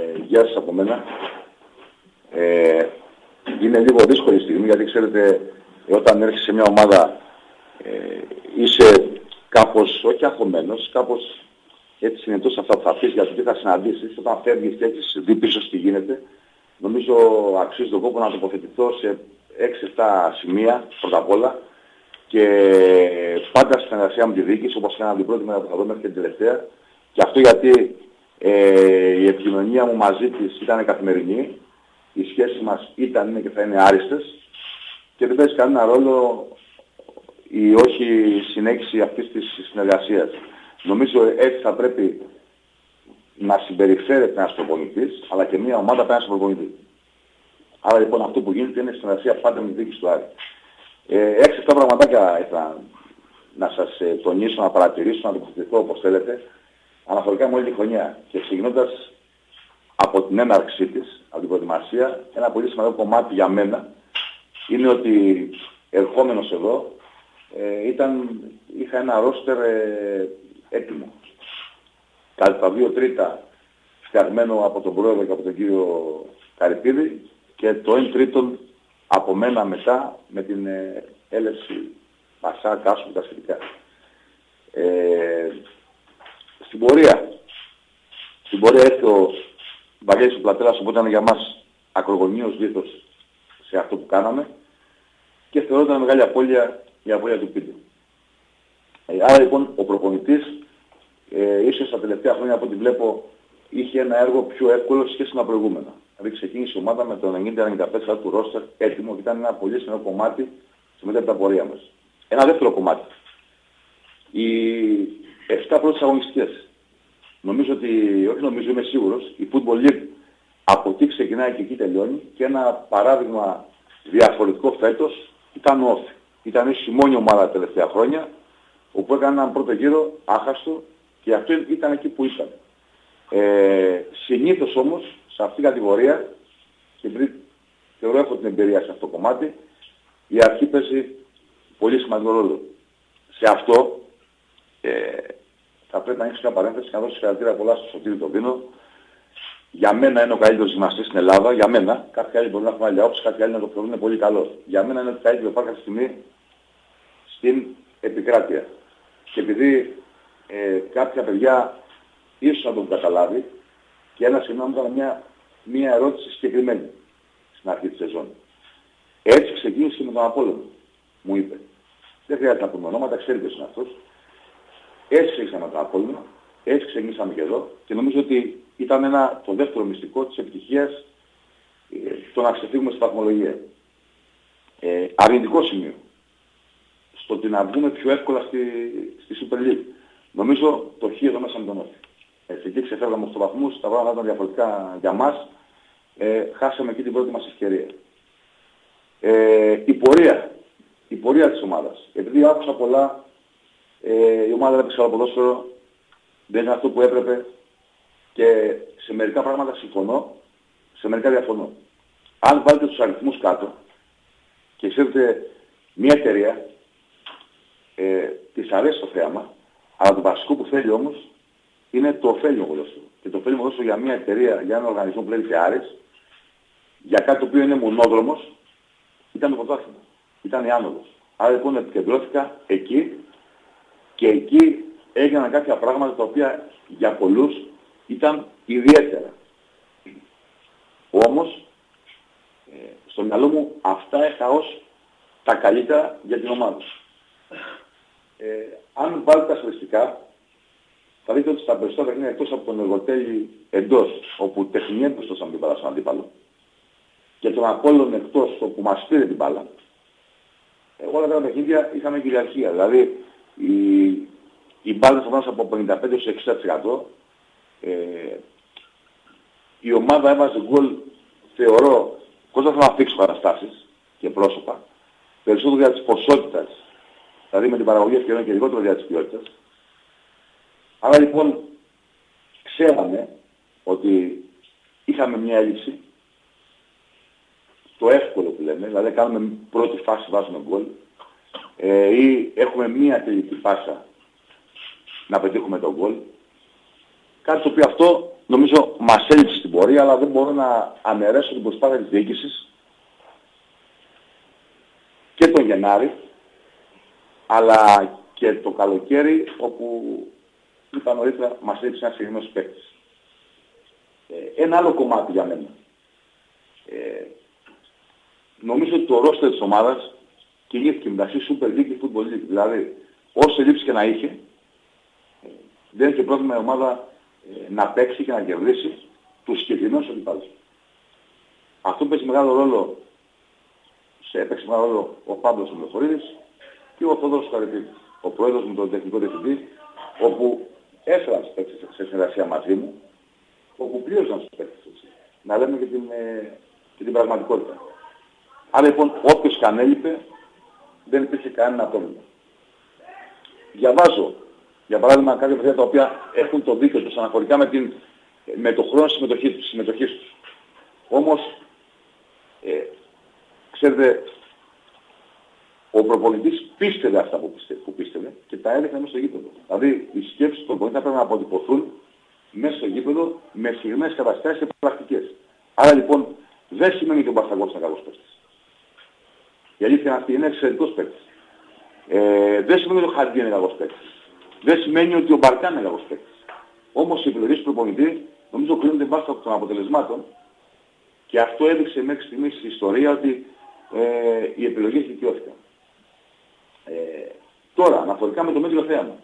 Γεια σας από μένα. Είναι λίγο δύσκολη στιγμή γιατί ξέρετε όταν έρχεσαι σε μια ομάδα είσαι κάπως, όχι αγχωμένος, κάπως έτσι συνετός σε αυτά που θα πεις για το τι θα συναντήσεις. Όταν φεύγεις και έχεις δει πίσω τι γίνεται, νομίζω αξίζει τον κόπο να τοποθετηθώ σε 6-7 σημεία πρώτα απ' όλα και πάντα στη συνεργασία με τη διοίκηση, όπως έκανα την πρώτη μέρα που θα δω μέχρι και την τελευταία. Και αυτό γιατί η επικοινωνία μου μαζί της ήταν καθημερινή, οι σχέσεις μας είναι και θα είναι άριστες και δεν παίζει κανένα ρόλο η όχι συνέχιση αυτής της συνεργασίας. Νομίζω έτσι θα πρέπει να συμπεριφέρεται ένας προπονητής, αλλά και μια ομάδα πέραν στον προπονητή. Άρα λοιπόν αυτό που γίνεται είναι συνεργασία πάντα με τη διοίκηση του Άρη. 6-7 πραγματάκια ήθελα να σας τονίσω, να παρατηρήσω, να τοποθετηθώ όπως θέλετε, αναφορικά με όλη τη χρονιά. Και ξεκινώντας από την έναρξή της, από την προετοιμασία, ένα πολύ σημαντικό κομμάτι για μένα είναι ότι ερχόμενος εδώ είχα ένα ρόστερ έτοιμο. Κατά τα 2 τρίτα φτιαγμένο από τον πρόεδρο και από τον κύριο Καρυπίδη και το 1 τρίτον από μένα μετά με την έλευση Πασά, Κάσου και τα σχετικά. Στην πορεία έρθει ο Βαγγέλης ο Πλατέλας, οπότε ήταν για μας ακρογωνίως βήθος σε αυτό που κάναμε και θεωρώ ότι ήταν μεγάλη απώλεια η απώλεια του Πίντου. Άρα λοιπόν ο προπονητής ίσως τα τελευταία χρόνια από ό,τι βλέπω είχε ένα έργο πιο εύκολο σε σχέση με τα προηγούμενα. Δηλαδή ξεκίνησε η ομάδα με το 90-95% του ρόστερ έτοιμο και ήταν ένα πολύ σημαντικό κομμάτι στη μετέπειτα πορεία μας. Ένα δεύτερο κομμάτι. Οι 7 πρώτες αγωνιστικές. Νομίζω ότι, όχι νομίζω, είμαι σίγουρος, η Football League από τι ξεκινάει και εκεί τελειώνει και ένα παράδειγμα διαφορετικό φέτος ήταν ο Όφη. Ήταν ίσως η μόνη ομάδα τα τελευταία χρόνια όπου έκανε έναν πρώτο γύρο άχαστο και αυτό ήταν εκεί που ήταν. Συνήθως όμως σε αυτήν την κατηγορία, και επειδή θεωρώ έχω την εμπειρία σε αυτό το κομμάτι, η αρχή παίζει πολύ σημαντικό ρόλο. Σε αυτό θα πρέπει να ανοίξω μια παρένθεση και να δώσω συγχαρητήρια πολλά στο Σωτήρη τον Δίνο. Για μένα είναι ο καλύτερος γυμναστής στην Ελλάδα. Για μένα, κάποιοι άλλοι μπορεί να έχουν άλλη άποψη, κάποιοι άλλοι να το θεωρούν πολύ καλό. Για μένα είναι ο καλύτερος που υπάρχει αυτή τη στιγμή στην επικράτεια. Και επειδή κάποια παιδιά ίσως να τον καταλάβει και ένα συγγνώμη μου έκανε μια ερώτηση συγκεκριμένη στην αρχή της σεζόν. Έτσι ξεκίνησε με τον Απόλλωνα, μου είπε. Δεν χρειάζεται να πούμε ονόματα, ξέρετε ποιος είναι αυτός. Έτσι ξεκίνησαμε με τον Απόλλωνα, έτσι ξεκινήσαμε και εδώ και νομίζω ότι ήταν το δεύτερο μυστικό της επιτυχίας το να ξεφύγουμε στη βαθμολογία. Αρνητικό σημείο. Στο ότι να βγούμε πιο εύκολα στη Super League. Νομίζω το χ εδώ μέσα με τον Όφη. Εκεί ξεφεύγαμε 8 βαθμούς, τα πράγματα ήταν διαφορετικά για μας. Χάσαμε εκεί την πρώτη μας ευκαιρία. Η πορεία της ομάδας. Επειδή άκουσα πολλά, η ομάδα έπαιξε άλλο ποδόσφαιρο, δεν είναι αυτό που έπρεπε και σε μερικά πράγματα συμφωνώ, σε μερικά διαφωνώ. Αν βάλετε τους αριθμούς κάτω και ξέρετε μια εταιρεία της αρέσει το θέαμα, αλλά το βασικό που θέλει όμως είναι το ωφέλιμο ποδόσφαιρο. Και το ωφέλιμο ποδόσφαιρο για μια εταιρεία, για έναν οργανισμό που λέγεται Άρης, για κάτι το οποίο είναι μονόδρομος, ήταν το πρωτάθλημα. Ήταν η άνοδος. Άρα λοιπόν επικεντρώθηκα εκεί και εκεί έγιναν κάποια πράγματα τα οποία για πολλούς ήταν ιδιαίτερα. Όμως, στο μυαλό μου αυτά είχα ως τα καλύτερα για την ομάδα. Αν βάλετε τα στατιστικά, θα δείτε ότι στα περισσότερα παιχνίδια εκτός από τον Εργοτέλη εντός, όπου τεχνιέται στον την μπάλα στον αντίπαλο, και τον Απόλλων εκτός, όπου μας πήρε την μπάλα, όλα τα παιχνίδια είχαμε κυριαρχία. Δηλαδή, οι μπάλες θα φτάσουν από 55-60%. Η ομάδα έβαζε γκολ, θεωρώ, χωρίς να θέλω να θίξω καταστάσεις και πρόσωπα, περισσότερο για της ποσότητας, δηλαδή με την παραγωγή ευκαιριών και λιγότερο για της ποιότητας. Άρα λοιπόν, ξέραμε ότι είχαμε μια έλλειψη, το εύκολο που λέμε, δηλαδή κάνουμε πρώτη φάση, βάζουμε γκολ, ή έχουμε μία τελική πάσα να πετύχουμε τον γκολ. Κάτι το οποίο αυτό νομίζω μας έλειψε στην πορεία, αλλά δεν μπορώ να αναιρέσω την προσπάθεια της διοίκησης και τον Γενάρη, αλλά και το καλοκαίρι, όπου είπα νωρίτερα, μας έλειψε ένας συγκεκριμένος παίκτης. Ένα άλλο κομμάτι για μένα. Νομίζω ότι το ρόστερ της ομάδας κινήθηκε μεταξύ Super League και Football League. Δηλαδή, όσο ελλείψεις και να είχε, δεν είχε πρόβλημα η ομάδα να παίξει και να κερδίσει τους συγκεκριμένους αντιπάλους. Αυτό παίζει μεγάλο ρόλο, έπαιξε μεγάλο ρόλο ο Παύλος ο Μελοχωρίδης και ο Θόδωρος Καρυπίδης, ο πρόεδρος με τον τεχνικό διευθυντή, όπου έφεραν τους παίκτες σε συνεργασία μαζί μου, όπου πλήρωσαν τους παίκτες. Να λέμε και την πραγματικότητα. Άρα λοιπόν όποιος και αν έλειπε, δεν υπήρχε κανένα πρόβλημα. Διαβάζω, για παράδειγμα, κάποια παιδιά τα οποία έχουν το δίκιο τους αναφορικά με το χρόνο συμμετοχής τους. Όμως, ξέρετε, ο προπονητής πίστευε αυτά που πίστευε και τα έδειχνε μέσα στο γήπεδο. Δηλαδή, οι σκέψεις του προπονητή θα πρέπει να αποτυπωθούν μέσα στο γήπεδο με συγκεκριμένες καταστάσεις και πρακτικές. Άρα λοιπόν, δεν σημαίνει ότι ο Μπασταγκός είναι καλός παίκτης. Η αλήθεια είναι αυτή, είναι εξαιρετικός παίκτης. Δεν σημαίνει ότι ο Χαντί είναι καλός παίκτης. Δεν σημαίνει ότι ο Μπαρκάν είναι καλός παίκτης. Όμως οι επιλογές του προπονητή νομίζω κρίνονται βάσει των αποτελεσμάτων και αυτό έδειξε μέχρι στιγμής η ιστορία ότι οι επιλογές δικαιώθηκαν. Τώρα, αναφορικά με το μέτριο θέαμα.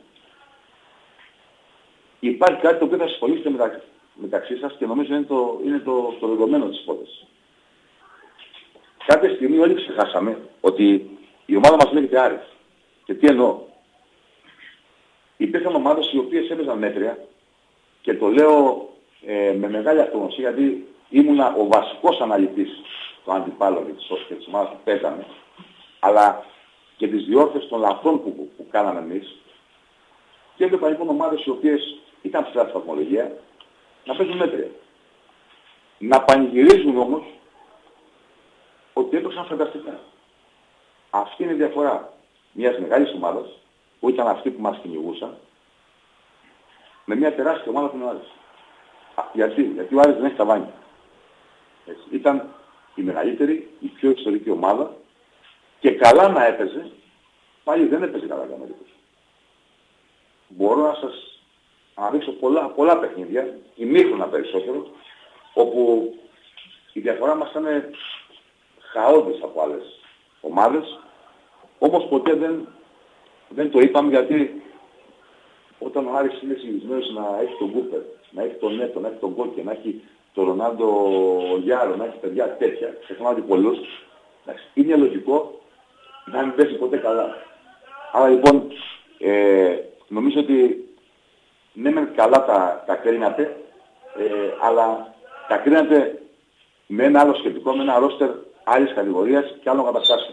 Υπάρχει κάτι το οποίο θα συμφωνήσετε μεταξύ σας και νομίζω είναι το δεδομένο της υπόθεσης. Κάποια στιγμή όλοι ξεχάσαμε ότι η ομάδα μας λέγεται Άρης. Και τι εννοώ. Υπήρχαν ομάδες οι οποίες έπαιζαν μέτρια και το λέω με μεγάλη αυτογνωσία γιατί ήμουνα ο βασικός αναλυτής των αντιπάλων και της ομάδας που παίζαμε, αλλά και τις διόρθες των λαθών που κάναμε εμείς. Και έβλεπα λοιπόν ομάδες οι οποίες ήταν ψηλά στη βαθμολογία να παίζουν μέτρια. Να πανηγυρίζουν όμως ότι έπαιξαν φανταστικά. Αυτή είναι η διαφορά μιας μεγάλης ομάδας, που ήταν αυτή που μας κυνηγούσαν, με μια τεράστια ομάδα που είναι ο Άρης. Γιατί ο Άρης δεν έχει ταβάνια. Ήταν η μεγαλύτερη, η πιο ιστορική ομάδα και καλά να έπαιζε, πάλι δεν έπαιζε καλά για μερικούς. Μπορώ να σας αναδείξω πολλά παιχνίδια, ημίχρονα περισσότερο, όπου η διαφορά μας ήταν χαόδης από άλλες ομάδες, όμως ποτέ δεν το είπαμε γιατί όταν ο Άρης είναι συνηθισμένος να έχει τον Κούπερ, να έχει τον Νέτο, να έχει τον Κόκκι, να έχει τον Ρονάλντο Γιάρο, να έχει παιδιά τέτοια, ξεχνάω πολλούς, είναι λογικό να μην πέσει ποτέ καλά. Άρα λοιπόν νομίζω ότι ναι μεν καλά τα κρίνατε, αλλά τα κρίνατε με ένα άλλο σκεπτικό, με ένα ρόστερ άλλης κατηγορίας και άλλων καταστάσεων.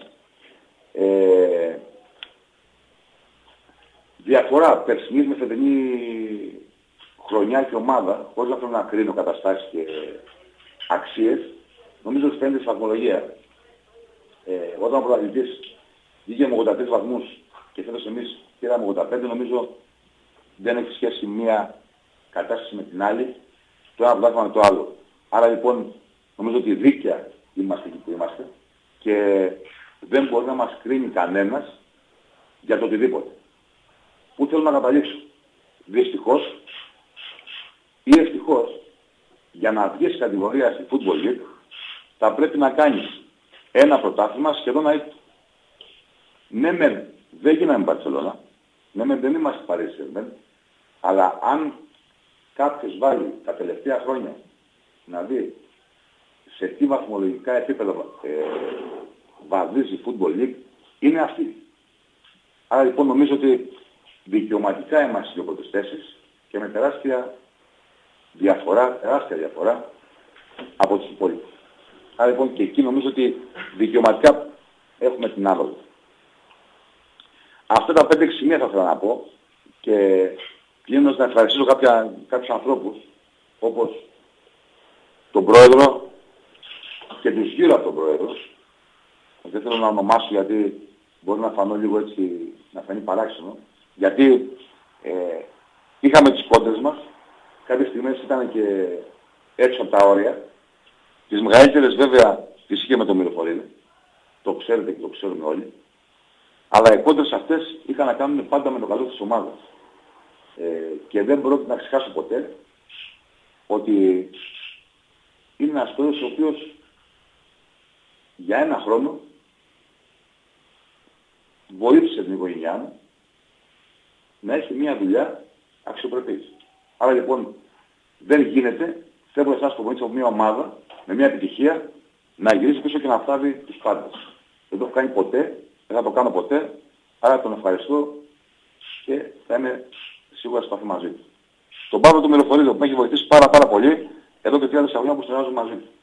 Διαφορά περσινής με φετινή χρονιά και ομάδα, χωρίς να θέλω να κρίνω καταστάσεις και αξίες, νομίζω ότι φαίνεται στη βαθμολογία. Όταν ο πρωταθλητής βγήκε με 83 βαθμούς και φέτος εμείς πήραμε 85, νομίζω δεν έχει σχέση μία κατάσταση με την άλλη, το ένα πρωτάθλημα με το άλλο. Άρα λοιπόν νομίζω ότι δίκαια είμαστε εκεί που είμαστε και δεν μπορεί να μας κρίνει κανένας για το οτιδήποτε. Πού θέλω να καταλήξω. Δυστυχώς ή ευτυχώς, για να βγεις στην κατηγορία στη Football League, θα πρέπει να κάνεις ένα πρωτάθλημα σχεδόν αίτητο. Ναι μεν δεν γίναμε Μπαρτσελώνα, ναι μεν δεν είμαστε Παρίσι Σερμέν, αλλά αν κάποιος βάλει τα τελευταία χρόνια να δει σε τι βαθμολογικά επίπεδα βαδίζει η Football League, είναι αυτή. Άρα λοιπόν νομίζω ότι δικαιωματικά είμαστε στις δύο πρώτες θέσεις και με τεράστια διαφορά από τους υπόλοιπους. Άρα λοιπόν και εκεί νομίζω ότι δικαιωματικά έχουμε την άδολη. Αυτά τα 5-6 σημεία θα ήθελα να πω και κλείνοντας να ευχαριστήσω κάποιους ανθρώπους όπως τον Πρόεδρο και τους γύρω από τον Πρόεδρο. Δεν θέλω να ονομάσω γιατί μπορεί να φανώ λίγο έτσι, να φανεί παράξενο. Γιατί είχαμε τις κόντρες μας, κάποιες στιγμές ήταν και έξω από τα όρια. Τις μεγαλύτερες βέβαια τις είχε με το Μυροφορίδη. Το ξέρετε και το ξέρουμε όλοι. Αλλά οι κόντρες αυτές είχαν να κάνουν πάντα με το καλό της ομάδας. Και δεν πρόκειται να ξεχάσω ποτέ ότι είναι ένας παίκτης ο οποίος για ένα χρόνο βοήθησε την οικογένειά μου να έχει μια δουλειά αξιοπρεπής. Άρα λοιπόν δεν γίνεται, θέλω εσάς προπονητής από μια ομάδα με μια επιτυχία να γυρίσει πίσω και να φτάβει τους πάντες. Δεν το έχω κάνει ποτέ, δεν θα το κάνω ποτέ, άρα τον ευχαριστώ και θα είμαι σίγουρα σε επαφή μαζί του. Τον Παύλο του Μυροφορίδη που με έχει βοηθήσει πάρα πολύ εδώ και 30 χρόνια που συνεργάζομαι μαζί του.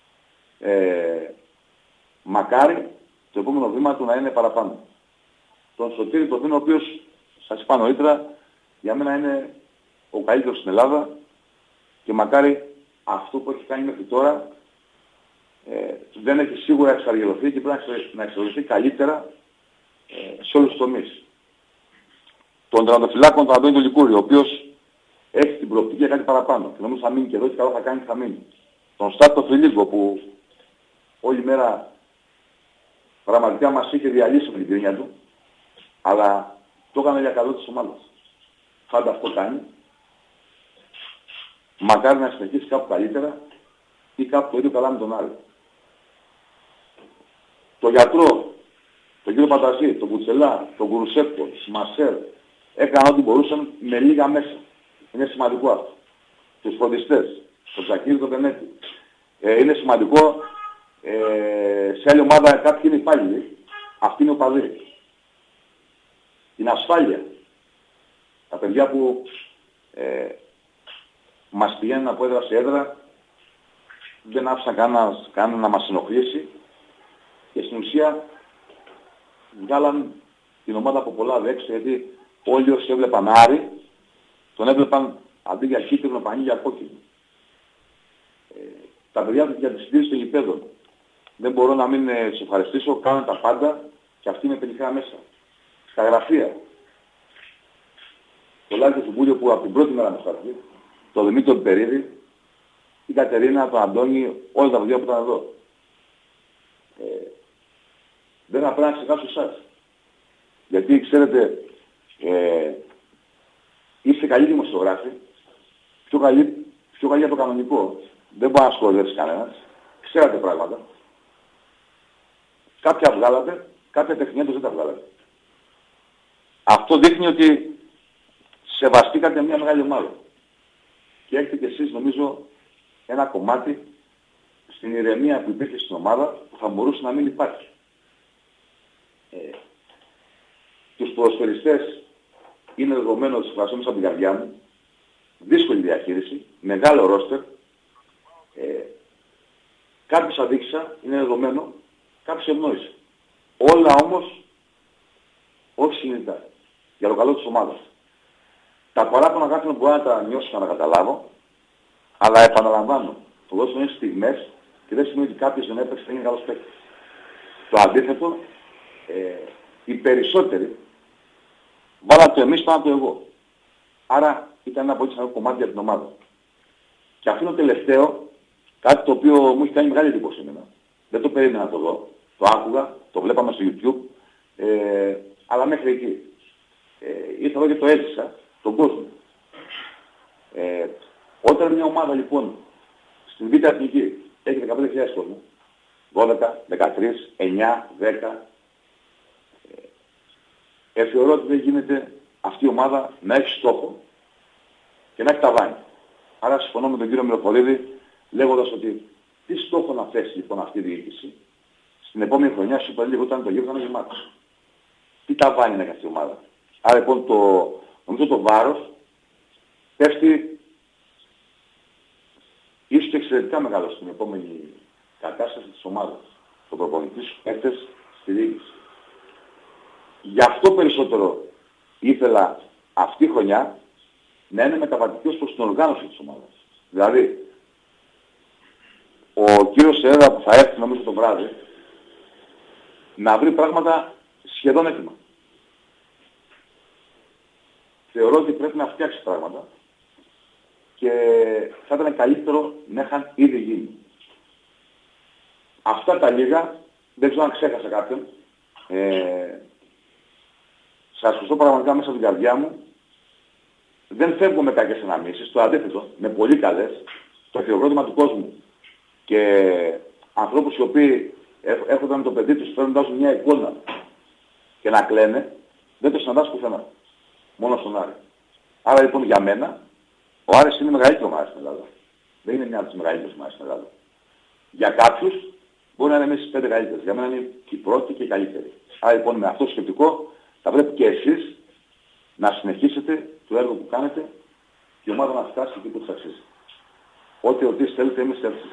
Μακάρι το επόμενο βήμα του να είναι παραπάνω. Τον Σωτήρη τον Δίνο, ο οποίος σας είπα νωρίτερα, για μένα είναι ο καλύτερος στην Ελλάδα και μακάρι αυτό που έχει κάνει μέχρι τώρα δεν έχει σίγουρα εξαργυρωθεί και πρέπει να εξαργυρωθεί καλύτερα σε όλους τους τομείς. Τον τερματοφυλάκο τον Αντώνη τον Λικούρη, ο οποίος έχει την προοπτική για κάτι παραπάνω και νομίζω θα μείνει και εδώ και καλό θα κάνει και θα μείνει. Τον Στάτο Φιλίγκο που όλη μέρα πραγματικά μας είχε διαλύσει με την κρίνια του, αλλά το έκανε για καλό της ομάδας. Πάντα αυτό κάνει. Μακάρι να συνεχίσει κάπου καλύτερα ή κάπου το ίδιο καλά με τον άλλο. Το γιατρό, τον κύριο Πανταζή, τον Κουτσελά, τον Κουρουσέπκο, τον Μασέρ, έκαναν ό,τι μπορούσαν με λίγα μέσα. Είναι σημαντικό αυτό. Τους φροντιστές, τον Τζακίρη, τον Πενέτη. Είναι σημαντικό σε άλλη ομάδα κάποιοι είναι υπάλληλοι. Αυτή είναι ο παδί. Την ασφάλεια. Τα παιδιά που μας πηγαίνουν από έδρα σε έδρα δεν άφησαν κανένα να μας ενοχλήσει και στην ουσία βγάλαν την ομάδα από πολλά δέξια γιατί όλοι όσοι έβλεπαν Άρη τον έβλεπαν αντί για κίτρινο πανί για κόκκινο. Τα παιδιά του για τη συντήρηση των γηπέδων. Δεν μπορώ να μην τους ευχαριστήσω, κάνουν τα πάντα και αυτοί είναι πενιχρά μέσα. Στα γραφεία. Το Λάκη του Μπούλιο που από την πρώτη μέρα μας έρθει, το Δημήτρη τον Περίδη, την Κατερίνα, τον Αντώνη, όλα τα παιδιά που ήταν εδώ. Δεν θα πρέπει να ξεχάσω εσάς. Γιατί ξέρετε, είστε καλοί δημοσιογράφοι, πιο καλοί από το κανονικό. Δεν μπορεί να σχολιάσει κανένας. Ξέρατε πράγματα. Κάποια βγάλατε, κάποια τεχνία δεν τα βγάλατε. Αυτό δείχνει ότι σεβαστήκατε μια μεγάλη ομάδα. Και έχετε κι εσείς νομίζω ένα κομμάτι στην ηρεμία που υπήρχε στην ομάδα που θα μπορούσε να μην υπάρχει. Τους ποδοσφαιριστές είναι δεδομένο ότι συμφρασώ μέσα από την καρδιά μου. Δύσκολη διαχείριση, μεγάλο ρόστερ. Κάποιος αδίκησα, είναι δεδομένο, κάποιος ευνόησε. Όλα όμως όχι συνειδητά. Για το καλό της ομάδας. Τα παράπονα κάποιον μπορεί να τα νιώσω και να τα καταλάβω, αλλά επαναλαμβάνω, το δώσουμε είναι στιγμές και δεν σημαίνει ότι κάποιος δεν έπαιξε να είναι καλός παίκτης. Το αντίθετο, οι περισσότεροι βάλαν το εμείς πάνω από το εγώ. Άρα ήταν ένα πολύ σημαντικό κομμάτι για την ομάδα. Και αυτό είναι το τελευταίο, κάτι το οποίο μου έχει κάνει μεγάλη εντύπωση εμένα. Δεν το περίμενα να το δω. Το άκουγα, το βλέπαμε στο YouTube, αλλά μέχρι εκεί. Ήρθα εδώ και το έζησα, τον κόσμο. Όταν μια ομάδα λοιπόν στην Β' Εθνική έχει 15.000 κόσμο, 12, 13, 9, 10, θεωρώ ότι δεν γίνεται αυτή η ομάδα να έχει στόχο και να έχει ταβάνι. Άρα συμφωνώ με τον κύριο Μυροφορίδη λέγοντας ότι τι στόχο να θέσει λοιπόν αυτή η διοίκηση στην επόμενη χρονιά σου είπα λίγο όταν το γύρο θα είναι γεμάτος. Τι ταβάνι να έχει αυτή η ομάδα. Άρα λοιπόν νομίζω το βάρος πέφτει ίσως και εξαιρετικά μεγάλο στην επόμενη κατάσταση της ομάδας. Το προπονητή σου παίκτες στη διοίκηση. Γι' αυτό περισσότερο ήθελα αυτή η χρονιά να είναι μεταβατικός προς την οργάνωση της ομάδας. Δηλαδή, ο κύριος Σερέρα που θα έρθει νομίζω το βράδυ να βρει πράγματα σχεδόν έτοιμα. Θεωρώ ότι πρέπει να φτιάξει πράγματα και θα ήταν καλύτερο να είχαν ήδη γίνει. Αυτά τα λίγα, δεν ξέρω αν ξέχασα κάποιον. Σας ευχαριστώ πραγματικά μέσα από την καρδιά μου. Δεν φεύγω με κακές αναμνήσεις, το αντίθετο, με πολύ καλές. Το χειροκρότημα του κόσμου και ανθρώπους οι οποίοι έρχονταν με το παιδί τους φέρνοντας μια εικόνα και να κλαίνε, δεν το συναντάς πουθενά. Μόνο στον Άρη. Άρα λοιπόν για μένα, ο Άρης είναι μεγαλύτερο ομάδα στην Ελλάδα. Δεν είναι μια από τις μεγαλύτερες ομάδες στην Ελλάδα. Για κάποιους μπορεί να είναι μέσα στις 5 καλύτερες. Για μένα είναι και η πρώτη και η καλύτερη. Άρα λοιπόν με αυτό το σκεπτικό θα πρέπει και εσείς να συνεχίσετε το έργο που κάνετε και η ομάδα να φτάσει εκεί που της αξίζει. Ό,τι ρωτήσεις θέλετε, εμείς θέλετε.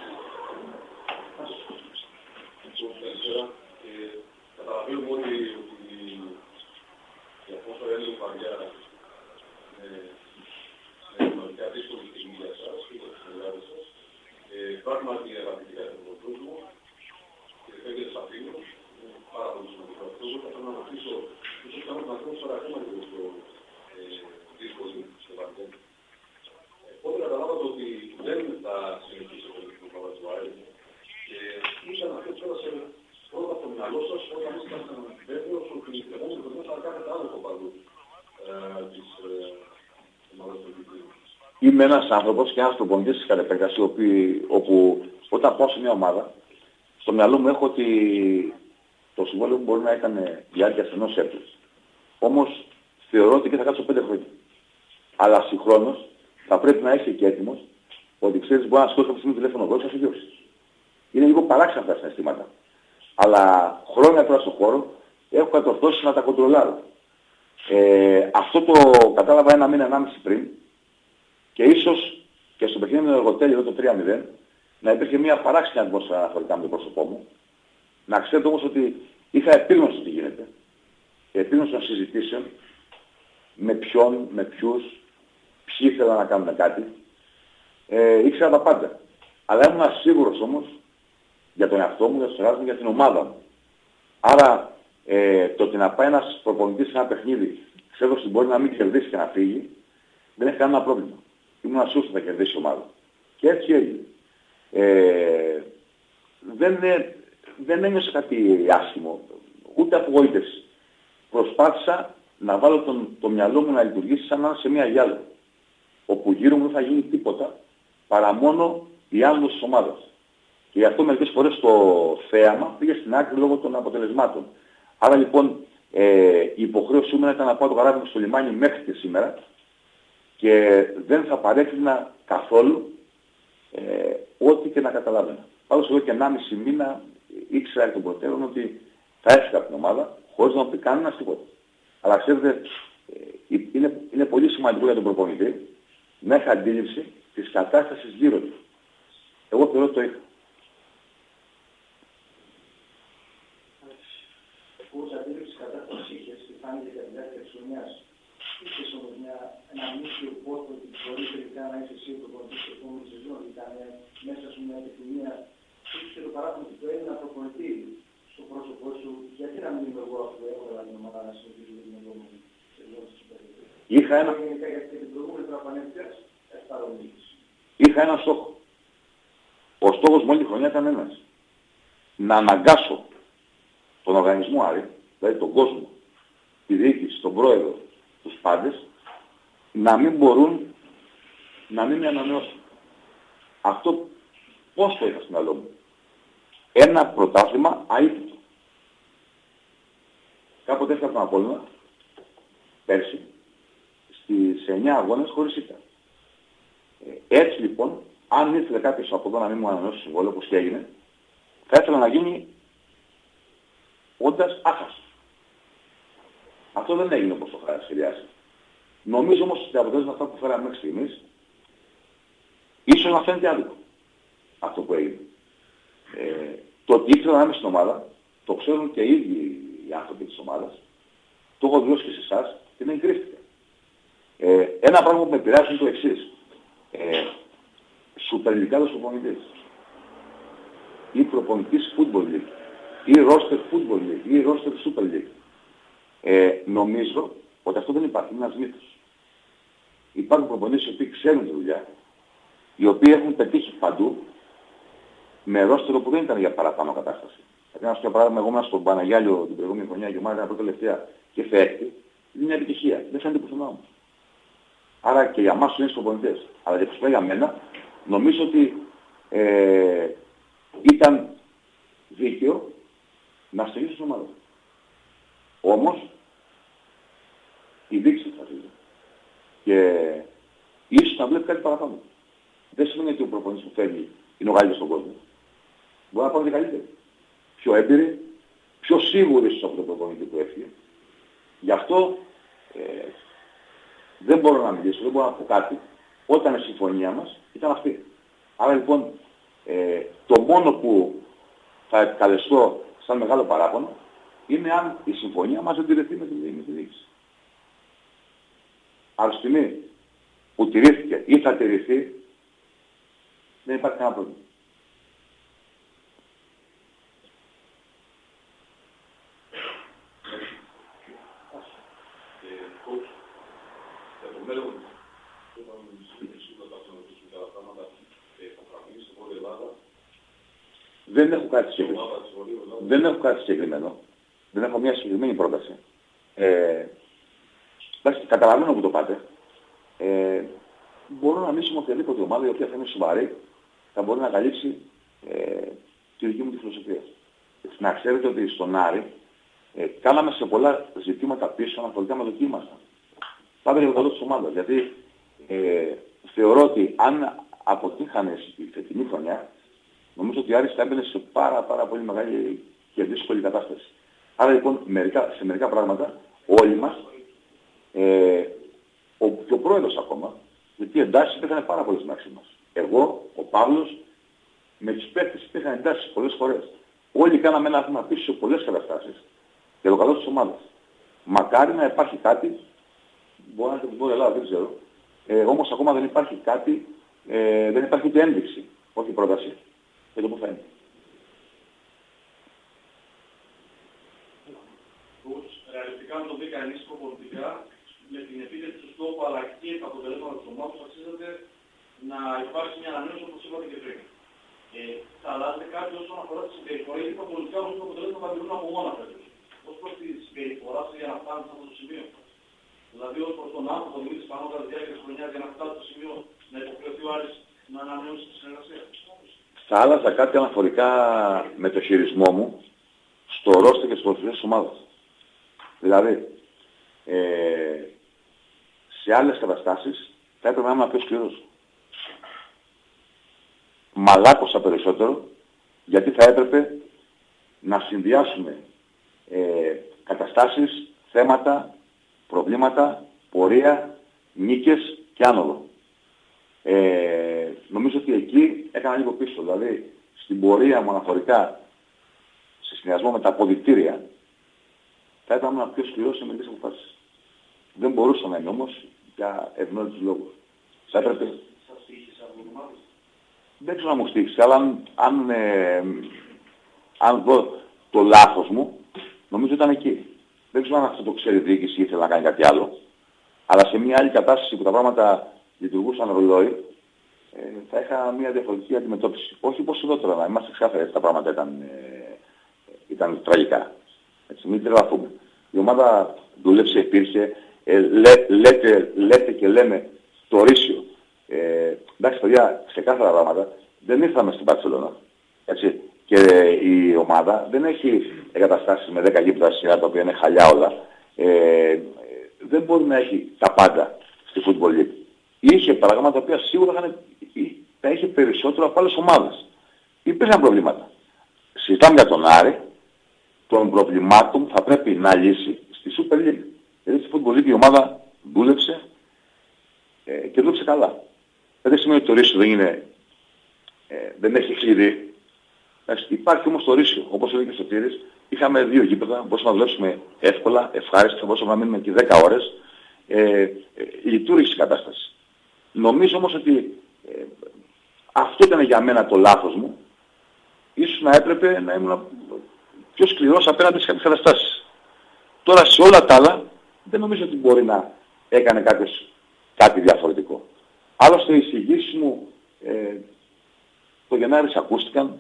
Καταλαβαίνουμε ότι η απόστολη είναι βαριά σε κοινωνικά δύσκολη στιγμή για εσάς και για τους συνεργάτες σας. Πράγματι αγαπητικά για τον κόσμο και φεύγετε στα φίλου, πάρα πολύ σημαντικό αυτό. Θα θέλω να ρωτήσω, ίσως κάνουμε να κάνουμε τώρα ακόμα λίγο πιο δύσκολη στο βαριά. Πότε καταλάβατε ότι δεν θα συνεχίσετε το πρόγραμμα του Άρη και ήσαν αυτό που πέρασε πρώτα από το μυαλό σας όταν ήσασταν βέβαιος ότι η επόμενη χρονιά θα κάνετε άλλο το παντού της ομάδας του Ολυμπιακού. Είμαι ένας άνθρωπος και ένας προπονητής της κατεπέκτασης, όπου όταν πάω σε μια ομάδα, στο μυαλό μου έχω ότι το συμβόλαιο μου μπορεί να έκανε διάρκεια ενός έτους. Όμως θεωρώ ότι και θα κάτσω 5 χρόνια. Αλλά συγχρόνως θα πρέπει να είσαι και έτοιμος ότι ξέρεις μπορεί να σηκώσει από τη στιγμή τηλέφωνο εγώ και θα σου διώξεις. Είναι λίγο παράξενα αυτά τα συναισθήματα. Αλλά χρόνια τώρα στον χώρο έχω κατορθώσει να τα κοντρολάρω. Αυτό το κατάλαβα 1 μήνα, 1,5 πριν και ίσως και στο παιχνίδι με το εργοτέλειο εδώ το 3-0 να υπήρχε μια παράξενη ατμόσφαιρα αναφορικά με το πρόσωπό μου. Να ξέρετε όμως ότι είχα επίγνωση τι γίνεται. Επίγνωση των συζητήσεων με ποιον, με ποιους, ποιοι ήθελαν να κάνουν κάτι. Ήξερα τα πάντα. Αλλά ήμουν σίγουρος όμως για τον εαυτό μου, για τους εργάτες μου, για την ομάδα μου. Άρα το ότι να πάει ένας προπονητής σε ένα παιχνίδι, ξέροντας ότι μπορεί να μην κερδίσει και να φύγει, δεν έχει κανένα πρόβλημα. Ήμουν σίγουρος ότι θα κερδίσει η ομάδα. Και έτσι έγινε. Δεν ένιωσα κάτι άσχημο, ούτε απογοήτευση. Προσπάθησα να βάλω το μυαλό μου να λειτουργήσει σαν να είναι σε μια γυάλα, όπου γύρω μου δεν θα γίνει τίποτα παρά μόνο η άμυνος της ομάδας. Και γι' αυτό μερικές φορές το θέαμα πήγε στην άκρη λόγω των αποτελεσμάτων. Άρα λοιπόν η υποχρέωσή μου ήταν να πάω το καράβι μου στο λιμάνι μέχρι και σήμερα και δεν θα παρέκρινα καθόλου ό,τι και να καταλάβαινα. Πάντως εδώ και 1,5 μήνα ήξερα εκ των προτέρων ότι θα έφυγα από την ομάδα χωρίς να μου πει κανένας τίποτα. Αλλά ξέρετε, είναι πολύ σημαντικό για τον προπονητή να έχει αντίληψη της κατάστασης γύρω του. Εγώ θεωρώ ότι το είχα. Πώς αντίληψη κατάστασης είχες και φάνηκε για τη διάρκεια της χρονιάς. Είχες όμως ένα μίσιο πόστο ότι μπορεί τελικά να είσαι εσύ ο προπονητής της επόμενης σεζόν. Ήταν μέσα σου μια επιθυμία. Είχες και το παράδειγμα ότι το Έλληνα προπονητή στο πρόσωπό σου. Γιατί να μην είμαι εγώ αυτό που έβγαλα την ομάδα να συνεχίσω την επόμενη σεζόν της Superliga. Είχα ένα στόχο. Ο στόχος μου όλη τη χρονιά ήταν ένας. Να αναγκάσω τον οργανισμό Άρη, δηλαδή τον κόσμο, τη διοίκηση, τον πρόεδρο, τους πάντες, να μην μπορούν να μην με ανανεώσουν. Αυτό πώς το είχα στην μυαλό μου. Ένα πρωτάθλημα αίτητο. Κάποτε έφτανα τον Απόλλωνα, πέρσι, στις 9 αγώνες χωρίς ήττα. Έτσι λοιπόν, αν ήθελε κάποιος από εδώ να μην μου ανανεώσει συμβόλαιο, όπως και έγινε, θα ήθελα να γίνει όντας άχαστος. Αυτό δεν έγινε όπως το είχα σχεδιάσει. Νομίζω όμως ότι τα αποτέλεσμα αυτά που φέραμε μέχρι στιγμής, ίσως να φαίνεται άδικο αυτό που έγινε. Το ότι ήθελα να είμαι στην ομάδα, το ξέρουν και οι ίδιοι οι άνθρωποι της ομάδας, το έχω δηλώσει και σε εσάς και δεν κρύφτηκε. Ένα πράγμα που με επηρεάζει είναι το εξής. Σουπερλικάδος προπονητής ή προπονητής Football League ή Roster Football League ή Roster Super League. Νομίζω ότι αυτό δεν υπάρχει, είναι ένας μύθος. Υπάρχουν προπονητές οι οποίοι ξέρουν τη δουλειά, οι οποίοι έχουν πετύχει παντού με ρόστερο που δεν ήταν για παραπάνω κατάσταση. Δηλαδή, να σου πω παράδειγμα, εγώ ήμουν στον Παναγιάλιο την προηγούμενη χρονιά και η ομάδα ήταν τελευταία και ήρθε έκτη. Είναι μια επιτυχία. Δεν φαίνεται πουθενά όμως. Άρα και για εμάς τους είναι προπονητές. Αλλά για μένα, νομίζω ότι ήταν δίκαιο να στηρίξει την ομάδα. Όμως, η δείξη θα φύγει. Και ίσως να βλέπει κάτι παραπάνω. Δεν σημαίνει ότι ο προπονητής που φεύγει είναι ο καλύτερος στον κόσμο. Μπορεί να πάρει και καλύτεροι. Πιο έμπειροι, πιο σίγουροι ίσως από τον προπονητή που έφυγε. Γι' αυτό δεν μπορώ να μιλήσω, δεν μπορώ να πω κάτι. Όταν η συμφωνία μας ήταν αυτή. Άρα λοιπόν το μόνο που θα επικαλεστώ σαν μεγάλο παράπονο είναι αν η συμφωνία μας δεν τηρηθεί με τη διοίκηση. Αλλά στη στιγμή που τηρήθηκε ή θα τηρηθεί, δεν υπάρχει κανένα πρόβλημα. Δεν έχω κάτι συγκεκριμένο. Δεν έχω κάτι συγκεκριμένο. Δεν έχω μια συγκεκριμένη πρόταση. Εντάξει, καταλαβαίνω που το πάτε. Μπορώ να μιλήσω με οποιαδήποτε ομάδα η οποία θα είναι σοβαρή, θα μπορεί να καλύψει τη δική μου τη φιλοσοφία. Να ξέρετε ότι στον Άρη κάναμε σε πολλά ζητήματα πίσω αναφορικά με το τι ήμασταν. Πάντα για το καλό της ομάδας. Γιατί θεωρώ ότι αν αποτύχανε η φετινή χρονιά, νομίζω ότι ο Άρης θα έμπαινε σε πάρα πολύ μεγάλη και δύσκολη κατάσταση. Άρα λοιπόν σε μερικά πράγματα όλοι μας, και ο πρόεδρος ακόμα, γιατί εντάσεις υπήρχαν πάρα πολλές μεταξύ μας. Εγώ, ο Παύλος, με τους παίκτες υπήρχαν εντάσεις πολλές φορές. Όλοι κάναμε ένα βήμα πίσω σε πολλές καταστάσεις για το καλό της ομάδας. Μακάρι να υπάρχει κάτι, μπορεί να είναι το Ελλάδα, δεν ξέρω, όμως ακόμα δεν υπάρχει κάτι, δεν υπάρχει ούτε ένδειξη, όχι πρόταση, για το που θα είναι. Ρεαλιστικά με το δει κανείς προπονητικά, με την επίτευξη του στόχου αλλά και τα αποτελέσματα της ομάδας, αξίζεται να υπάρξει μια ανανέωση όπως είπατε και πριν. Θα αλλάζετε κάτι όσον αφορά τη συμπεριφορά, γιατί προπονητικά όμως τα αποτελέσματα θα μιλούν από μόνα φέτος. Ως προς τη συμπεριφορά σας για να φτάνει σε αυτό το σημείο. Δηλαδή ως προς τον άνθρωπο Δημήτρης Πανό κατά τη διάρκεια της χρονιάς για να φτάσει στο σημείο να υποχρεωθεί ο Άρης να ανανεώσει τη συνεργασία. Θα άλλαζα κάτι αναφορικά με το χειρισμό μου στο ρόστερ και στις προσφυγές της ομάδας. Δηλαδή, σε άλλες καταστάσεις θα έπρεπε να είμαι πιο σκληρός. Μαλάκωσα περισσότερο, γιατί θα έπρεπε να συνδυάσουμε καταστάσεις, θέματα, προβλήματα, πορεία, νίκες και άνοδο. Νομίζω ότι εκεί έκανα λίγο πίσω. Δηλαδή, στην πορεία μου αναφορικά, σε συνδυασμό με τα αποδυτήρια, θα ήταν πιο σκληρός σε μερικές αποφάσεις. Δεν μπορούσα να είμαι όμως για ευνόητους λόγους. Θα έπρεπε... Σας τύχησε από την ομάδα? Δεν ξέρω να μου στήχησε, αλλά αν δω το λάθος μου, νομίζω ήταν εκεί. Δεν ξέρω αν αυτό το ξέρει η διοίκηση ή ήθελε να κάνει κάτι άλλο. Αλλά σε μια άλλη κατάσταση που τα πράγματα λειτουργούσαν ρολόι, θα είχα μια διαφορετική αντιμετώπιση. Όχι όπως εδώ τώρα, να είμαστε ξεκάθαροι, τα πράγματα ήταν τραγικά. Έτσι, μην τρελαθούμε. Η ομάδα δούλεψε, υπήρχε, λέτε και λέμε το ορίσιο. Εντάξει παιδιά, ξεκάθαρα πράγματα, δεν ήρθαμε στην Μπαρσελόνα. Έτσι. Και η ομάδα δεν έχει εγκαταστάσεις με 10 γήπεδα σειρά τα οποία είναι χαλιά όλα. Δεν μπορεί να έχει τα πάντα στη Football League. Είχε πράγματα τα οποία σίγουρα θα είχε περισσότερο από άλλες ομάδες. Υπήρχαν προβλήματα. Συζητάμε για τον Άρη, των προβλημάτων θα πρέπει να λύσει στη Super League. Γιατί στη Football League η ομάδα δούλεψε και δούλεψε καλά. Δεν σημαίνει ότι το ρίσιο δεν έχει κλειδί. Υπάρχει όμως το ρίσιο. Όπως έλεγε και στο Τήρης, είχαμε 2 γήπεδα, μπορούσαμε να δουλέψουμε εύκολα, ευχάριστα, μπορούσαμε να μείνουμε και 10 ώρες. Λειτουργήσε η κατάσταση. Νομίζω όμως ότι αυτό ήταν για μένα το λάθος μου. Ίσως να έπρεπε να ήμουν πιο σκληρός απέναντι σε κάποιες καταστάσεις. Τώρα σε όλα τα άλλα δεν νομίζω ότι μπορεί να έκανε κάποιος κάτι διαφορετικό. Άλλωστε οι εισηγήσεις μου Το Γενάρη ακούστηκαν.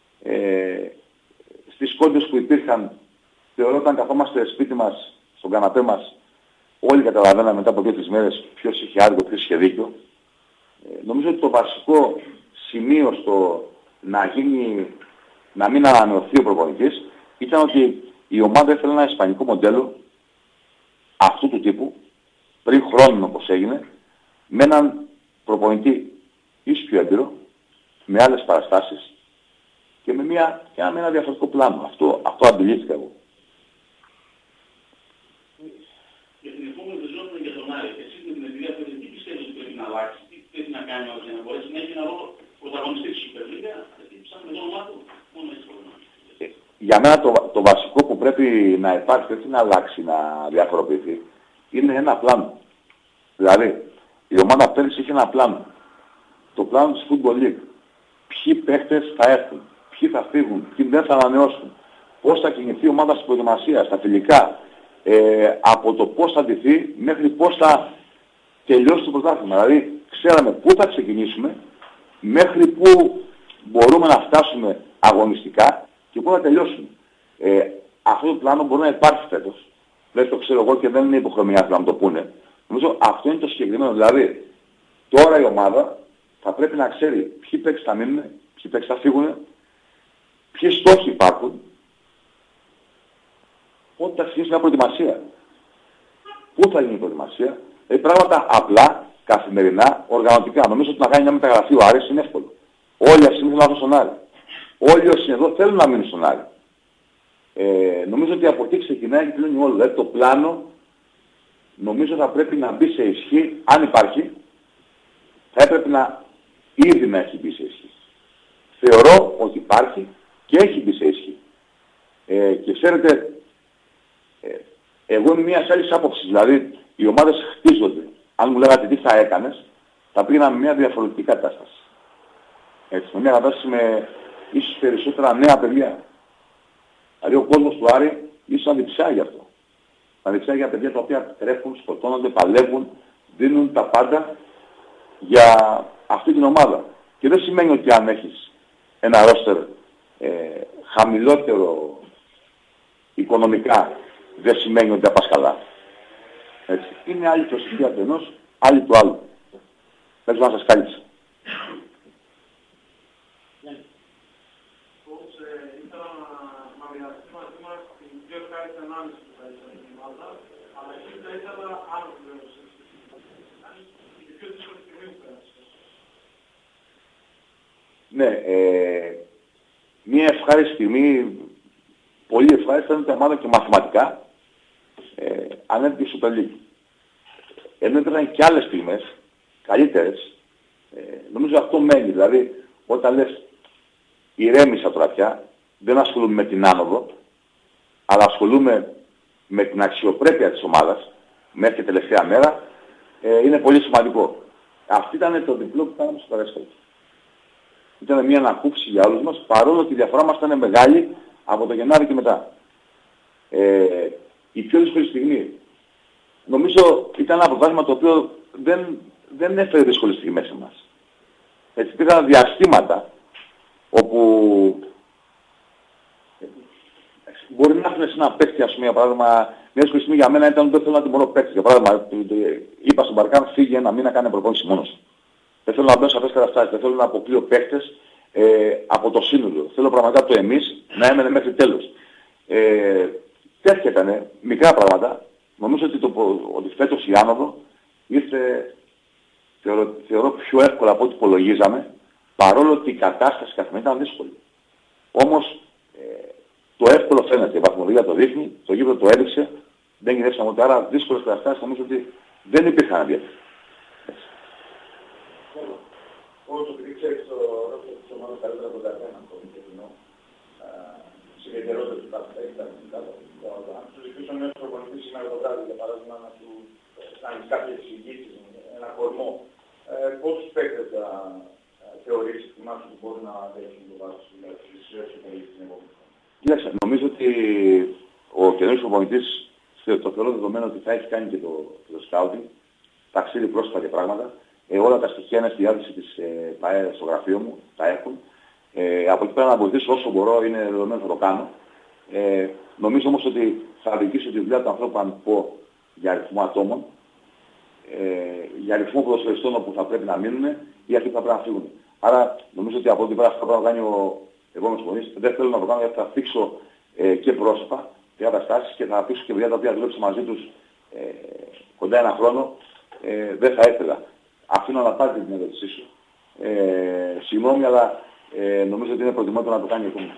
Στις κόντες που υπήρχαν, θεωρώ όταν καθόμαστε σπίτι μας, στον καναπέ μας, όλοι καταλαβαίναμε μετά από 2-3 μέρες ποιος είχε άδικο, ποιος είχε δίκιο. Νομίζω ότι το βασικό σημείο στο να μην ανανεωθεί ο προπονητής ήταν ότι η ομάδα ήθελε ένα ισπανικό μοντέλο αυτού του τύπου, πριν χρόνο όπως έγινε, με έναν προπονητή ίσως πιο έμπειρο, με άλλες παραστάσεις και με ένα διαφορετικό πλάνο. Αυτό αντιλήφθηκα εγώ. Για την επόμενη σεζόν για τον Άρη, εσείς με την εμπειρία που έχετε, τι πιστεύετε ότι πρέπει να αλλάξει, τι πρέπει να κάνει για να μπορέσει να έχει ένα ρόλο πρωταγωνιστή στη Super League, γιατί ψάχνουμε το όνομά του, μόνο έτσι μπορούμε. Για μένα το βασικό που πρέπει να υπάρχει, όχι να αλλάξει, να διαφοροποιηθεί, είναι ένα πλάνο. Δηλαδή, η ομάδα πέρυσι είχε ένα πλάνο. Το πλάνο της Football League. Ποιοι παίχτες θα έρθουν, ποιοι θα φύγουν, ποιοι δεν θα ανανεώσουν. Πώς θα κινηθεί η ομάδα στην προετοιμασία, στα φιλικά. Από το πώς θα ντυθεί μέχρι πώς θα τελειώσει το πρωτάθλημα. Δηλαδή, ξέραμε πού θα ξεκινήσουμε, μέχρι πού μπορούμε να φτάσουμε αγωνιστικά και πού θα τελειώσουμε. Αυτό το πλάνο μπορεί να υπάρχει φέτος. Δεν το ξέρω εγώ και δεν είναι υποχρεωμένοι να μου το πούνε. Νομίζω αυτό είναι το συγκεκριμένο. Δηλαδή, τώρα η ομάδα θα πρέπει να ξέρει ποιοι παίκτες θα μείνουν, ποιοι παίκτες θα φύγουν, ποιοι στόχοι υπάρχουν, πότε θα ξεκινήσει μια προετοιμασία. Πού θα γίνει η προετοιμασία. Πράγματα απλά, καθημερινά, οργανωτικά. Νομίζω ότι να κάνει μια μεταγραφή ο Άρης είναι εύκολο. Όλοι αυτοί θέλουν να έρθουν στον Άρη. Όλοι όσοι είναι εδώ θέλουν να μείνουν στον Άρη. Νομίζω ότι από εκεί ξεκινάει και πλέον όλο. Δηλαδή το πλάνο νομίζω θα πρέπει να μπει σε ισχύ, αν υπάρχει, θα έπρεπε ήδη να έχει μπει σε ισχύ. Θεωρώ ότι υπάρχει και έχει μπει σε ισχύ. Και ξέρετε, εγώ είμαι μιας άλλης άποψης. Δηλαδή οι ομάδες χτίζονται. Αν μου λέγατε τι θα έκανες, θα πήγαμε μια διαφορετική κατάσταση. Έτσι, με μια κατάσταση με ίσως περισσότερα νέα παιδιά. Δηλαδή ο κόσμος του Άρη ίσως ανδιψάει γι' αυτό. Ανδιψάει για παιδιά τα οποία τρέχουν, σκοτώνονται, παλεύουν, δίνουν τα πάντα για αυτή την ομάδα. Και δεν σημαίνει ότι αν έχεις ένα ρόστερ χαμηλότερο οικονομικά, δεν σημαίνει ότι θα πας καλά. Έτσι. Είναι άλλη προσοχή από ενός, άλλη του άλλου. Δεν ξέρω να σας κάλυψα. Ήθελα να μοιραστεί μαζί μας την πιο ευχάριστη ανάμεση που θα ήθελα στην ομάδα, αλλά εκεί θα ήθελα άλλο πλέον την πιο δύσκολη στιγμή που πέρασε. Ναι, μια ευχάριστη στιγμή, πολύ ευχάριστη ήταν η ομάδα και μαθηματικά, ανέβηκε η Super League. Ενώ ήταν και άλλες στιγμές, καλύτερες, νομίζω αυτό μένει. Δηλαδή, όταν λες ηρέμησα τώρα πια, δεν ασχολούμαι με την άνοδο, αλλά ασχολούμαι με την αξιοπρέπεια της ομάδας, μέχρι και τελευταία μέρα, είναι πολύ σημαντικό. Αυτό ήταν το διπλό που κάναμε στο Παρασκευή. Ήταν μια ανακούφιση για όλους μας, παρόλο ότι η διαφορά μας ήταν μεγάλη από το Γενάρη και μετά. Η πιο δύσκολη στιγμή, νομίζω ήταν ένα πρωτάθλημα το οποίο δεν έφερε δύσκολες στιγμές σε εμάς. Έτσι, υπήρχαν διαστήματα όπου μπορεί να έρθουν σε ένα παίκτη, ας πούμε, για παράδειγμα, μια δύσκολη στιγμή για μένα ήταν ότι δεν θέλω να τιμωρώ παίκτη. Για παράδειγμα, είπα στον Μπαρκάν, φύγε ένα μήνα, κάνε προπόνηση μόνος. Δεν θέλω να μπαίνω σε αυτές τις καταστάσεις, δεν θέλω να αποκλείω παίκτες από το σύνολο. Θέλω πραγματικά το εμείς να έμενε μέχρι τέλος. Τέτοια ήταν, μικρά πράγματα. Νομίζω ότι φέτος η άνοδο ήρθε, θεωρώ πιο εύκολα από ό,τι υπολογίζαμε, παρόλο ότι η κατάσταση καθημερινά ήταν δύσκολη. Όμως το εύκολο φαίνεται, η βαθμολογία το δείχνει, το γήπεδο το έδειξε, δεν γυρεύσαμε ούτε, άρα δύσκολες καταστάσεις νομίζω ότι δεν υπήρχαν αντίθετα. Όσο επειδή ξέρεις το ρόλο της ομάδας καλύτερα από τον καθένα το κοινό, συγκεκριότητα του κάθε ήταν καλά. Σου ζητούσαν ένας προπονητής σήμερα το βράδυ, για παράδειγμα, να του κάνεις κάποιες εισηγήσεις, ένα κορμό. Πόσους παίκτες θα θεωρείς θυμάσαι που μπορούν να δέχουν το βάθος της Super στην επόμενη. Κοίταξε, νομίζω ότι ο καινούργιος προπονητής, το θεωρώ δεδομένο ότι θα έχει κάνει και το scouting, ταξίδι πρόσφατα και πράγματα, Όλα τα στοιχεία είναι στη διάθεση της ΠΑΕ στο γραφείο μου, τα έχουν. Από εκεί πέρα να βοηθήσω όσο μπορώ, είναι δεδομένο θα το κάνω. Νομίζω όμως ότι θα διοικήσω τη δουλειά του ανθρώπου αν πω για αριθμό ατόμων, για αριθμό ποδοσφαιριστών όπου θα πρέπει να μείνουν ή αυτοί που θα πρέπει να φύγουν. Άρα νομίζω ότι από την πέρα αυτό θα κάνει ο επόμενος φορής. Δεν θέλω να το κάνω γιατί θα θίξω και πρόσωπα και καταστάσεις και θα θίξω και παιδιά τα οποία δουλέψω μαζί τους κοντά ένα χρόνο. Δεν θα ήθελα. Αφήνω να πάρει την ερώτησή σου. Συγγνώμη, αλλά νομίζω ότι είναι προτιμότερο να το κάνει ακόμα.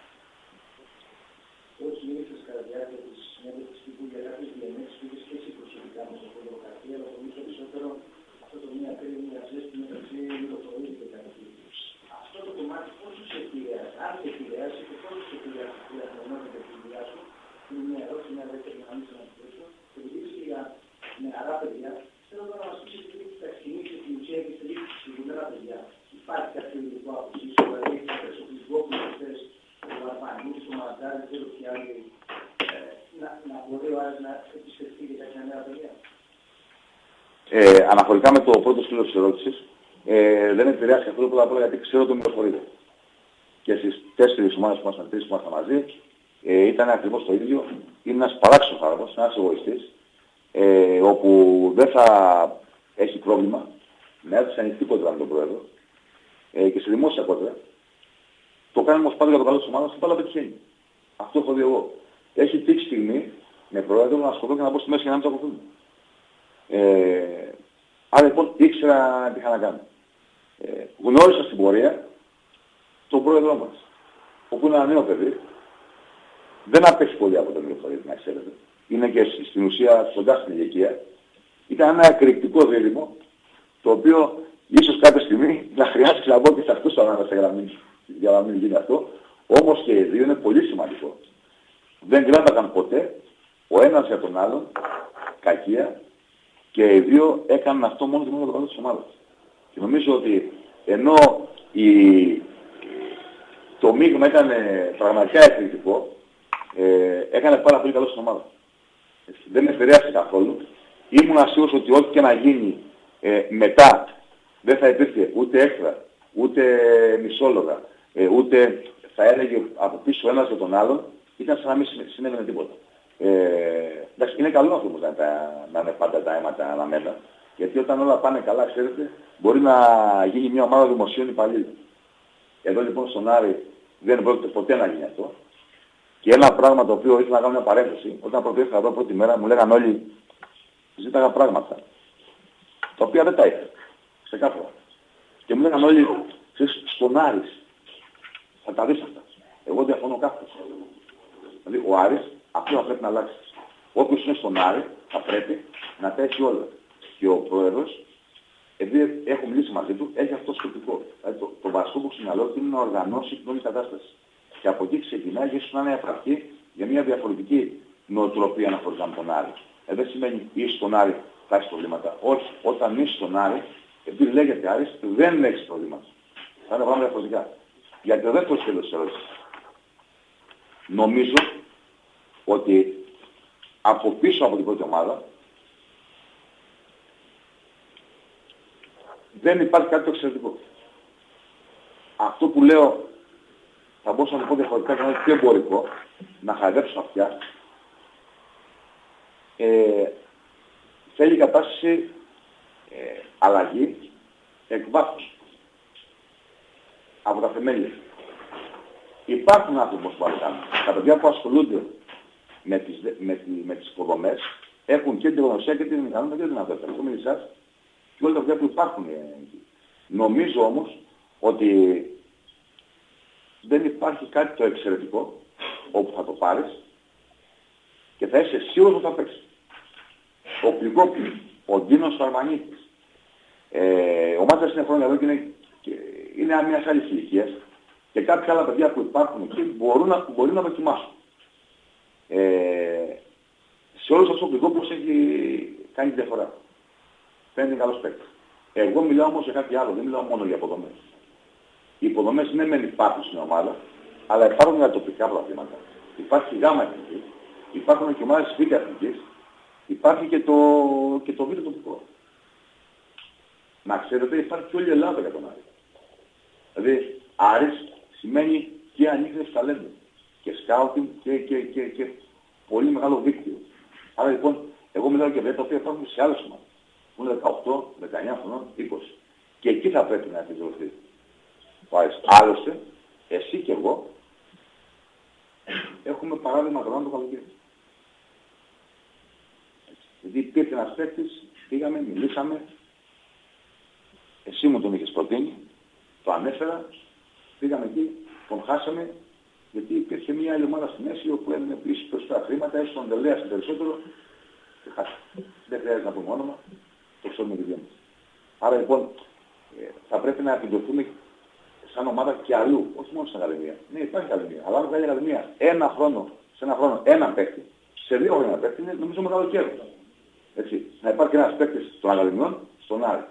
Πώς μίλησες κατά τη διάρκεια της συνέντευξης τύπου για κάποιες διενέξεις που είχες και εσύ προσωπικά με το φωτογραφία, αλλά νομίζω περισσότερο αυτό το μία πήρε μια ζέστη μεταξύ Μητροπολίτη και Καρδίου. Αυτό το κομμάτι πώς σου επηρεάζει, αν σε επηρεάζει και πώς σου επηρεάζει τη διαθεμότητα και τη δουλειά σου, είναι μια ερώτηση, μια δεύτερη να μην ξαναπτύξω. Και επειδή είσαι για νεαρά παιδιά, θέλω να μας πεις ότι θα ξεκινήσει την ουσία και στηρίξει τη συγκεκριμένα παιδιά. Υπάρχει κάποιο ειδικό αποψή, δηλαδή κάποιο εξοπλισμό που θες του Αρμανίου, του Μαντάρι, δεν ξέρω ποιοι άλλοι, να μπορεί ο Άρης να επιστευτεί για κάποια νέα παιδιά. Αναφορικά με το πρώτο σκύλο της ερώτησης, δεν επηρεάζει καθόλου πρώτα απ' όλα γιατί ξέρω το Μητροπολίτη. Και στις 4 ομάδες που ήμασταν, 3 που ήμασταν μαζί, ήταν ακριβώς το ίδιο. Είναι ένας παράξενος άνθρωπος, ένας εγωιστής, όπου δεν θα έχει πρόβλημα να έρθει σε ανοιχτή κόντρα με τον Πρόεδρο και σε δημόσια κόντρα. Το κάνουμε όμως πάντα για το καλό της ομάδας και πάντα πετυχαίνει. Αυτό έχω δει εγώ. Έχει τύχει στιγμή με Πρόεδρο να ασχοληθώ και να μπω στη μέση για να μην το ακολουθούν. Άρα λοιπόν ήξερα τι είχα να κάνω. Γνώρισα στην πορεία τον Πρόεδρό μας, όπου είναι ένα νέο παιδί, δεν απέχει πολύ από τον Μητροπολίτη, να ξέρετε. Είναι και στην ουσία κοντά στην ηλικία. Ήταν ένα εκρηκτικό δίλημμα, το οποίο ίσως κάποια στιγμή να χρειάζεται να μπω και σε αυτούς ανάμεσα για να μην γίνει αυτό. Όμως και οι δύο είναι πολύ σημαντικό. Δεν κράταγαν ποτέ ο ένας για τον άλλον κακία και οι δύο έκαναν αυτό μόνο και μόνο το καλό της ομάδας. Και νομίζω ότι ενώ το μείγμα ήταν πραγματικά εκρηκτικό, έκανε πάρα πολύ καλό στην ομάδα. Δεν με επηρέασε καθόλου. Ήμουν σίγουρος ότι ό,τι και να γίνει μετά δεν θα υπήρχε ούτε έξτρα, ούτε μισόλογα, ούτε θα έλεγε από πίσω ένας για τον άλλον, ήταν σαν να μην συνέβαινε τίποτα. Εντάξει, είναι καλό αυτό να είναι πάντα τα αίματα αναμένα, γιατί όταν όλα πάνε καλά, ξέρετε, μπορεί να γίνει μια ομάδα δημοσίων υπαλλήλων. Εδώ λοιπόν στον Άρη δεν πρόκειται ποτέ να γίνει αυτό. Και ένα πράγμα το οποίο ήθελα να κάνω μια παρένθεση, όταν προτείνωσα εδώ πρώτη μέρα μου λέγανε όλοι, ζήταγα πράγματα, τα οποία δεν τα ήθελα, ξεκάθαρα. Και μου λέγανε όλοι, ξέρεις, στον Άρης, θα τα δεις αυτά. Εγώ διαφωνώ κάθετος. Δηλαδή ο Άρης αυτό θα πρέπει να αλλάξει. Όποιος είναι στον Άρη θα πρέπει να τα έχει όλα. Και ο Πρόεδρος, επειδή έχω μιλήσει μαζί του, έχει αυτό το σκεπτικό. Δηλαδή το βασικό που στο μυαλό του είναι να οργανώσει την όλη κατάσταση. Και από εκεί ξεκινάει και ίσως να είναι επαρκή για μια διαφορετική νοοτροπία αναφορικά με τον Άρη. Δεν σημαίνει είσαι στον Άρη θα έχεις προβλήματα. Όχι, όταν είσαι στον Άρη, επειδή λέγεται Άρης, δεν έχεις προβλήματα. Θα είναι πράγματα διαφορετικά. Γιατί το δεύτερο σκέλος της ερώτησης. Νομίζω ότι από πίσω από την πρώτη ομάδα δεν υπάρχει κάτι το εξαιρετικό. Αυτό που λέω θα μπορούσα να το πω διαφορετικά και να είναι πιο εμπορικό, να χαϊδέψω αυτιά. Θέλει η κατάσταση αλλαγή εκ βάθους. Από τα θεμέλια. Υπάρχουν άνθρωποι που ασχολούνται. Τα παιδιά που ασχολούνται με τις υποδομές έχουν και την γνωσία και την ικανότητα και την δυνατότητα. Αυτό με εσάς και όλα τα παιδιά που υπάρχουν εκεί. Νομίζω όμως ότι δεν υπάρχει κάτι το εξαιρετικό όπου θα το πάρεις και θα είσαι σίγουρος ότι θα παίξει. Ο Πληγόπουλος, ο Ντίνος ο Αρμανίτης, ο Μάτσας είναι χρόνια εδώ και είναι μιας άλλης ηλικίας και κάποια άλλα παιδιά που υπάρχουν εκεί μπορεί να δοκιμάσουν. Σε όλους αυτούς ο Πληγόπουλος έχει κάνει διαφορά. Φαίνεται καλός παίκτης. Εγώ μιλάω όμως για κάτι άλλο, δεν μιλάω μόνο για υποδομές. Οι υποδομές ναι μεν υπάρχουν στην ομάδα, αλλά υπάρχουν για τοπικά προβλήματα. Υπάρχει γάμα εθνική, υπάρχουν και ομάδες β' εθνικής, υπάρχει και το β' τοπικό. Να ξέρετε, υπάρχει και όλη η Ελλάδα για τον Άρη. Δηλαδή, Άρης σημαίνει και ανείχνευση ταλέντου. Και σκάουτινγκ και πολύ μεγάλο δίκτυο. Άρα λοιπόν, εγώ μιλάω για παιδιά τα οποία υπάρχουν σε άλλες ομάδες. Που είναι 18, 19 χρονών, 20. Και εκεί θα πρέπει να επιβεβαιωθεί ο Άρης. Άλλωστε, εσύ και εγώ έχουμε παράδειγμα γράμμα το καλοκαίρι. Γιατί υπήρχε ένας παίκτης, πήγαμε, μιλήσαμε, εσύ μου τον είχες προτείνει, το ανέφερα, πήγαμε εκεί, τον χάσαμε, γιατί υπήρχε μια άλλη ομάδα στη μέση όπου έδινε πλήση περισσότερα χρήματα, έστω τον τελέασε περισσότερο και χάσαμε. Δεν χρειάζεται να πούμε όνομα, το ξέρουμε και δύο μας. Άρα λοιπόν θα πρέπει να επιδοθούμε σαν ομάδα και αλλού, όχι μόνο στην Ακαδημία. Ναι, υπάρχει Ακαδημία, αλλά αν βγάλει Ακαδημία σε ένα χρόνο έναν παίκτη, σε 2 χρόνια παίκτη, είναι νομίζω μεγάλο κέρδος. Έτσι, να υπάρχει ένας παίκτης των Ακαδημιών στον Άρη.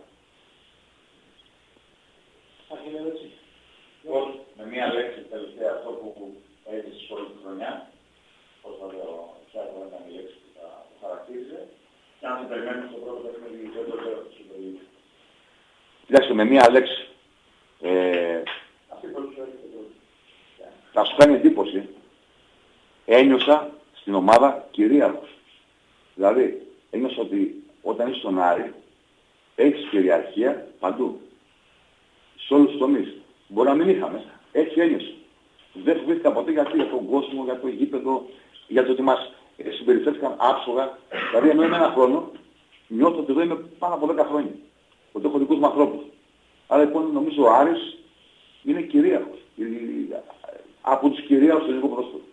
Με μία λέξη τελευταία αυτό που έζησες όλη τη χρονιά, πώς θα λέω, ποια θα ήταν η λέξη που θα χαρακτήριζε, και αν σε περιμένουμε στο πρώτο παιχνίδι δεν το ξέρω στο Super League. Κοιτάξτε, με μία λέξη, Αυτή που θα σου κάνει εντύπωση, ένιωσα στην ομάδα κυρίαρχος. Δηλαδή, ένιωσα ότι όταν είσαι στον Άρη, έχεις κυριαρχία παντού. Σε όλους τους τομείς. Μπορεί να μην είχαμε. Έτσι ένιωσε. Δεν φοβήθηκα ποτέ γιατί για τον κόσμο, για το γήπεδο, για το ότι μας συμπεριφέρθηκαν άψογα. Δηλαδή, ενώ είμαι ένα χρόνο, νιώθω ότι εδώ είμαι πάνω από 10 χρόνια. Ότι έχω δικούς μου ανθρώπους. Άρα λοιπόν νομίζω ο Άρης είναι κυρίαρχος. Από τους κυρίαρχους του ελληνικού ποδόσφαιρου.